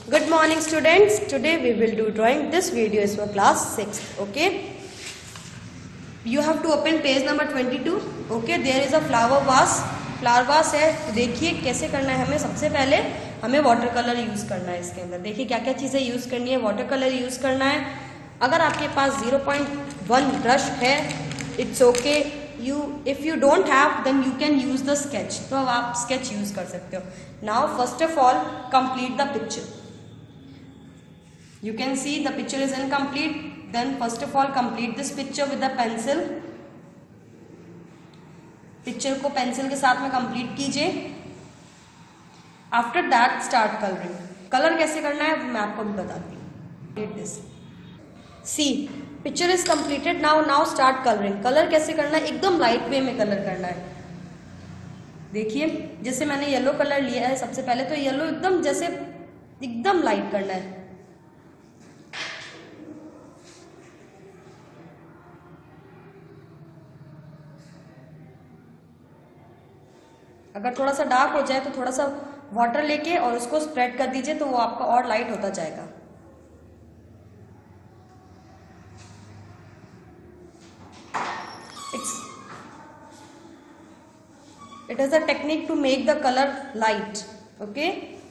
Good morning students. Today we will do drawing. This video is for class 6th. Okay. You have to open page number 22. Okay. There is a flower vase. Flower vase है तो देखिए कैसे करना है हमें। सबसे पहले हमें वाटर कलर यूज करना है। इसके अंदर देखिए क्या क्या चीजें यूज करनी है। वाटर कलर यूज करना है। अगर आपके पास 0.1 ब्रश है it's okay. If you don't have then you can use the sketch. तो अब आप स्केच यूज कर सकते हो। Now first of all complete the picture. You can see the picture is incomplete. Then first of all complete this picture with the pencil. Picture को pencil के साथ में कंप्लीट कीजिए। After that start colouring. Colour कैसे करना है मैं आपको भी बताती हूँ। This see picture is completed. Now start colouring. Colour कैसे करना है, एकदम लाइट वे में कलर करना है। देखिए जैसे मैंने येलो कलर लिया है सबसे पहले, तो येलो एकदम जैसे एकदम लाइट करना है। अगर थोड़ा सा डार्क हो जाए तो थोड़ा सा वाटर लेके और उसको स्प्रेड कर दीजिए तो वो आपका और लाइट होता जाएगा। It is a technique to make the colour light. Okay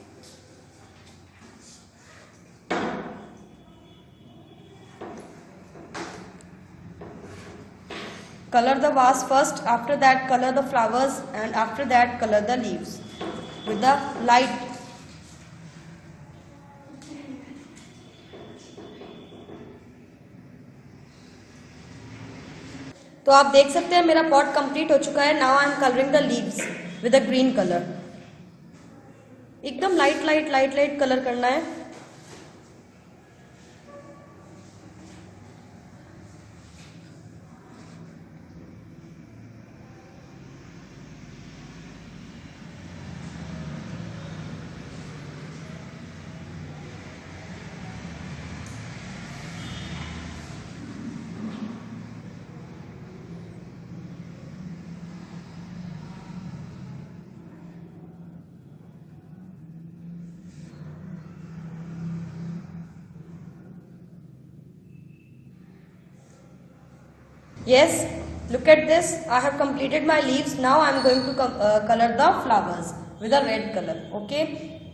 color the vase first, after that color the flowers, and after that color the leaves with the light. तो आप देख सकते हैं मेरा पॉट कंप्लीट हो चुका है। Now I am colouring the leaves with a green colour. एकदम लाइट कलर करना है। Yes, look at this. I have completed my leaves. Now I am going to color the flowers with a red color. Okay.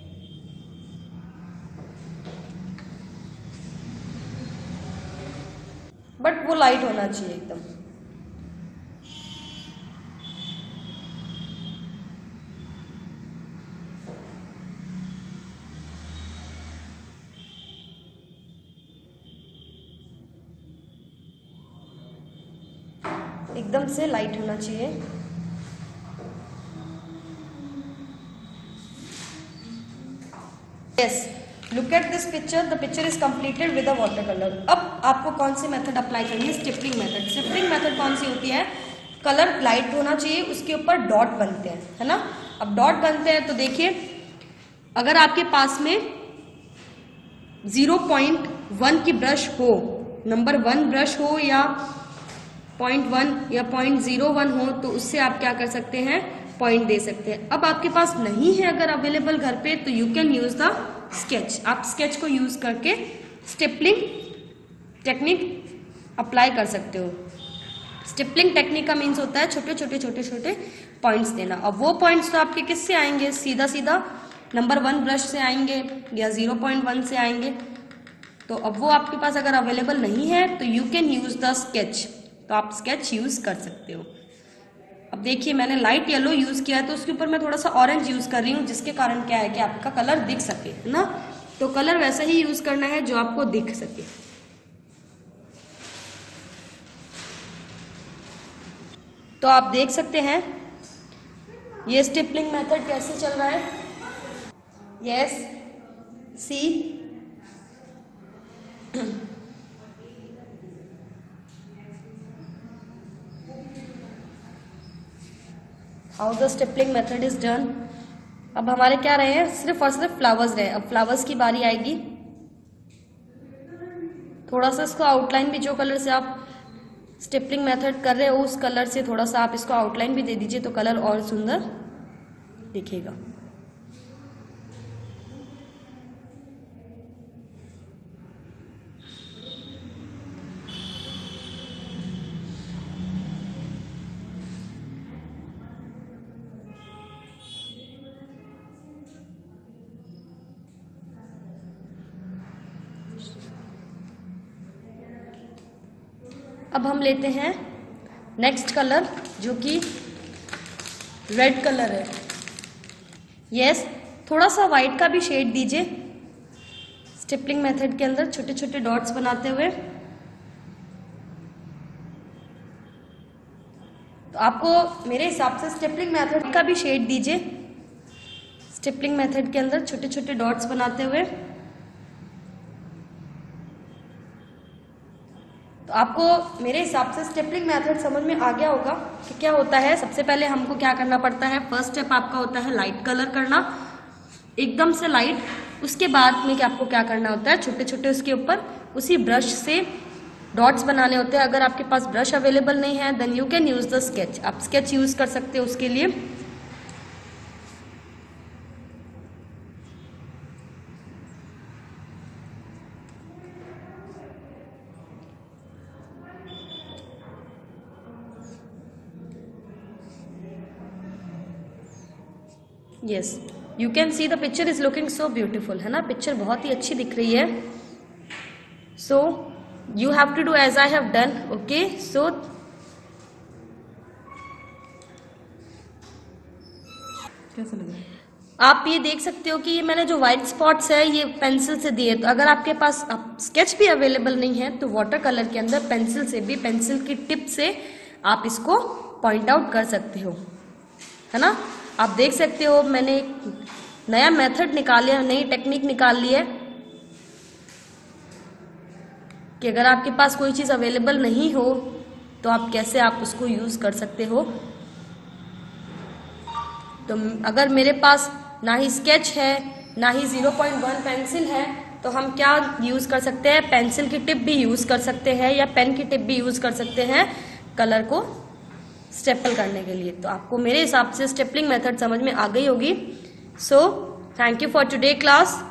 But वो light होना चाहिए एकदम। एकदम से light होना चाहिए। Yes, look at this picture. The picture is completed with a water colour. अब आपको कौन सी मेथड अप्लाई करनी है? Stippling method. स्टिपलिंग मेथड कौन सी होती है? कलर लाइट होना चाहिए, उसके ऊपर डॉट बनते हैं, है ना। अब डॉट बनते हैं तो देखिए अगर आपके पास में 0.1 की ब्रश हो, नंबर 1 ब्रश हो या 0.1 या 0.01 हो तो उससे आप क्या कर सकते हैं? पॉइंट दे सकते हैं। अब आपके पास नहीं है अगर अवेलेबल घर पे तो you can use the sketch. आप स्केच को यूज करके स्टिपलिंग टेक्निक अप्लाई कर सकते हो। स्टिपलिंग टेक्निक का मीन्स होता है छोटे छोटे पॉइंट्स देना। अब वो पॉइंट्स तो आपके किससे आएंगे? सीधा नंबर 1 ब्रश से आएंगे या 0.1 से आएंगे। तो अब वो आपके पास अगर अवेलेबल नहीं है तो you can use the sketch. तो आप स्केच यूज कर सकते हो। अब देखिए मैंने लाइट येलो यूज किया है तो उसके ऊपर मैं थोड़ा सा ऑरेंज यूज कर रही हूँ, जिसके कारण क्या है कि आपका कलर दिख सके, है ना। तो कलर वैसा ही यूज करना है जो आपको दिख सके। तो आप देख सकते हैं ये स्टिपलिंग मेथड कैसे चल रहा है। Yes, see how the stippling method is done. अब हमारे क्या रहे हैं? सिर्फ और सिर्फ फ्लावर्स रहे। अब फ्लावर्स की बारी आएगी। थोड़ा सा इसको आउटलाइन भी, जो कलर से आप स्टिपलिंग मेथड कर रहे हो उस कलर से थोड़ा सा आप इसको आउटलाइन भी दे दीजिए तो कलर और सुंदर दिखेगा। अब हम लेते हैं नेक्स्ट कलर जो कि रेड कलर है। यस, थोड़ा सा वाइट का भी शेड दीजिए स्टेपलिंग मेथड के अंदर छोटे छोटे डॉट्स बनाते हुए। तो आपको मेरे हिसाब से स्टेपलिंग मेथड का भी शेड दीजिए स्टेपलिंग मेथड के अंदर छोटे छोटे डॉट्स बनाते हुए। तो आपको मेरे हिसाब से स्टेपलिंग मेथड समझ में आ गया होगा कि क्या होता है। सबसे पहले हमको क्या करना पड़ता है, फर्स्ट स्टेप आपका होता है लाइट कलर करना, एकदम से लाइट। उसके बाद में आपको क्या करना होता है, छोटे छोटे उसके ऊपर उसी ब्रश से डॉट्स बनाने होते हैं। अगर आपके पास ब्रश अवेलेबल नहीं है then you can use the sketch, आप स्केच यूज कर सकते हो उसके लिए। Yes, you can see the picture is looking so beautiful, है ना, पिक्चर बहुत ही अच्छी दिख रही है। So you have to do as I have done. Okay, so कैसा लग रहा है? आप ये देख सकते हो कि ये मैंने जो व्हाइट स्पॉट्स है ये पेंसिल से दिए। तो अगर आपके पास स्केच भी अवेलेबल नहीं है तो वाटर कलर के अंदर पेंसिल से भी, पेंसिल की टिप से आप इसको पॉइंट आउट कर सकते हो, है ना। आप देख सकते हो मैंने एक नया मेथड निकाल लिया, नई टेक्निक निकाल ली है कि अगर आपके पास कोई चीज अवेलेबल नहीं हो तो आप कैसे आप उसको यूज कर सकते हो। तो अगर मेरे पास ना ही स्केच है ना ही 0.1 पेंसिल है तो हम क्या यूज कर सकते हैं, पेंसिल की टिप भी यूज कर सकते हैं या पेन की टिप भी यूज कर सकते हैं कलर को स्टेपल करने के लिए। तो आपको मेरे हिसाब से स्टेपलिंग मेथड समझ में आ गई होगी। So thank you for today class.